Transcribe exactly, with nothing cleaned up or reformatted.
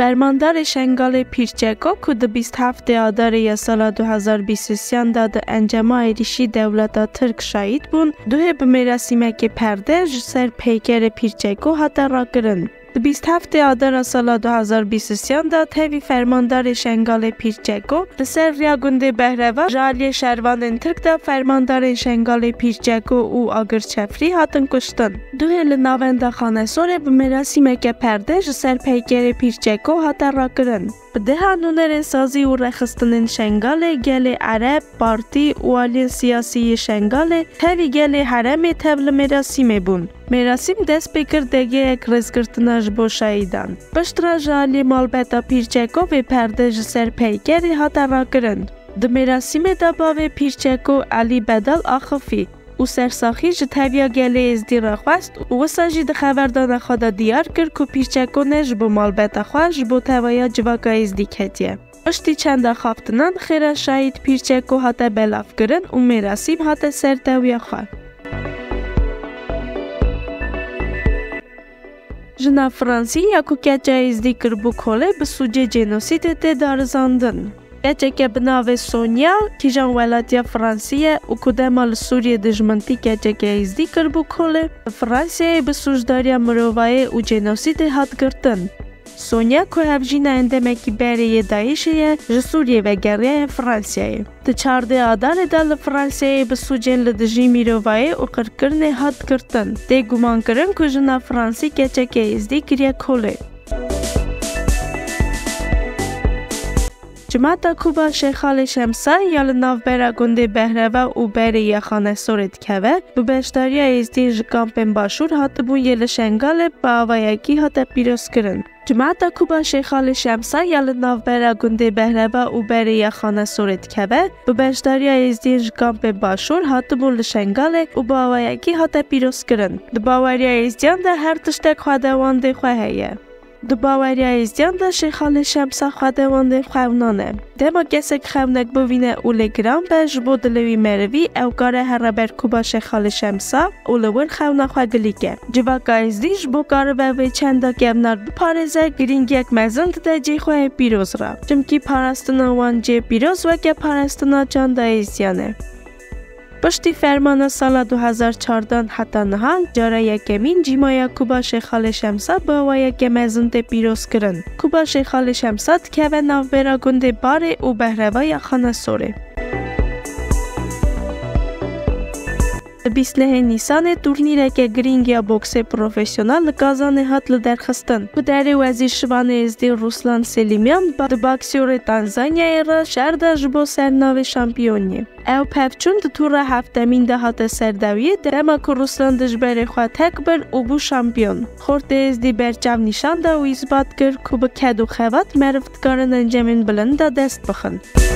فرماندار شنگالی پیر چکو که در بیست و هفتم آدار سال دو هزار و بیست و سه در انجام ریشی دولت ترک شهید بون دوه به مراسم که پرده جسر پیکر پیر چکو حتی را کرن. در بیست و هفتم آدار سال دو هزار و بیست و سه در تیوی فرماندار شنگالی پیر چکو لسر ریا گندê Behreva alyê şervanên ترک دا فرماندار شنگالی پیر چکو و آگیر جفرî hatin kwiştin. دوه لناوندا Xanesorê به مراسم که پرده جسر پیکر پیر چکو حتی را کرن. به ده هنرمند سازی و رخصتن شنگالی گل عرب پارتی و آلیه سیاسی شنگالی تیوی گل حرم تبل مراسم بون. مراسم دست بکردگی اک رزگرتناش با شایدان. بشتراج آلی مالبتا پیر چکو و پرده جسر پیکری حتی را کرند. در مراسم دبا و پیر چکو علی بدل آخفی و سرساخی جتویا گل ازدی را خواست و ساجی ده خبردان خدا دیار کرد که پیر چکو نج با مالبتا خواست با تویا جواکا ازدی کتیه. اشتی چند خافتنان خیره شاید پیر چکو حتی بلاف کرن و مراسم حتی سر تویا خواه. Jina Fransî ya ku keça Êzidî kiribû kole bi sûcê jenosîdê tê darizandin. Keçeke bi navê Sonya kîjan welatiya Fransîye û ku dema li Sûriyê dijmintî keçeke Êzidî kiribû kole li Fransiyayê bi sûcdariya mirovayê û jenosîdê hat girtin. Sonya ku hevjîna endemekî Barêyê Daişê ye ji Sûriyê vegeriye Fransiyayê. Di çardê Adarê de li Fransiyayê bi sûcên li dijî mirovayê û qirkirinê hat girtin. Tê gumankirin ku Jina Fransî keçeke Êzidî kiriye kole. Cimeya Quba Şêxalê Şemsa ya li navbera gundê Behreva û Barê ya Xanesorê dikeve bi beşdariya Êzidî ji kampên başûr hatibûn yê li Şengalê bi avayekî hate pîrozkirin. Cimeya Quba Şêxalê Şemsa ya li navbera gundê Behreva û Barê ya Xanesorê dikeve bi beşdariya Êzidî ji kampên başûr hatibûn li Şengalê û bi avayekî hate pîrozkirin. Di baweriya Êzidiyan de her tiştek xwedewandê xwe heye. Di baweriya Êzidîyan de Şêxalê Şemsa xwedewandê xewnan e. Dema kesek xewnek bivîne û lê giran be ji bo dilê wî merivî ew kare here ber Quba Şêxalê Şemsa û li wir xewna xwe gilîke. Civaka Êzidî ji bo karibe wê çenda kevnar biparêze girîngiyek mezin dide cê xwe yê pîroz ra. Çimkî parastina wan cê pîroz weke parastina çanda Êzidîyan e. پشتی فرمان سال دو هزار و چهارده حتی نهان جاره یکمین جیمیا کوبا شیخالی شمسا با و یک مزند پیروز کرن. کوبا شیخالی شمسا دکه نوبرا گندê Barê و Behreva یا Xanesorê. بیست نیسان تورنیره که گرینگ یا بوکس پروفیشنال کازانه هات لدرخستن. پدر وزیر شوان êzidî Ruslan Selimyan با باکسور تانزانیای را شرده جبو سرناو شامپیونی. او پفچون تور هفتمین ده هات سردویه دما که روسلان دجبر خواه تک بر او بو شامپیون. خورد êzidî برچم نشان ده و اثبات کرد که به کدو خوات مرفتکارن انجامین بلند دست بخن.